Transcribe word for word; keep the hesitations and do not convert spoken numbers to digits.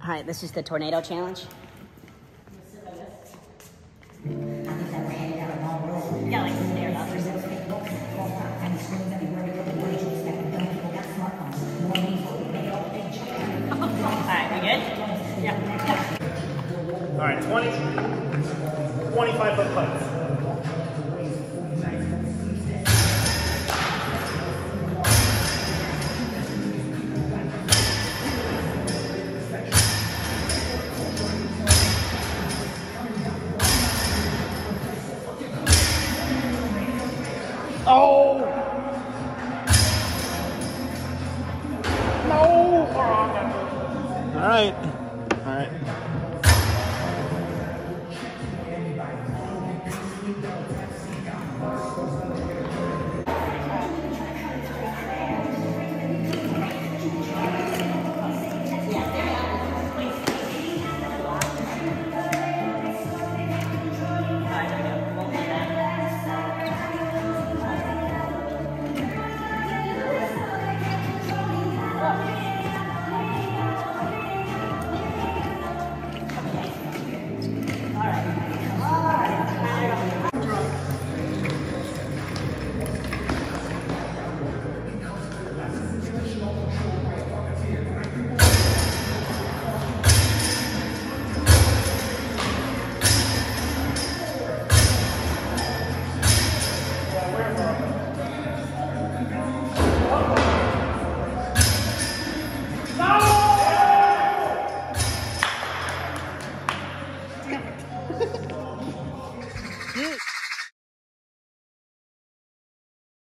Hi, this is the tornado challenge. Yeah, like stand up or something. Alright, we good? Yeah. Alright, twenty, twenty-five foot putts. Oh! No! All right.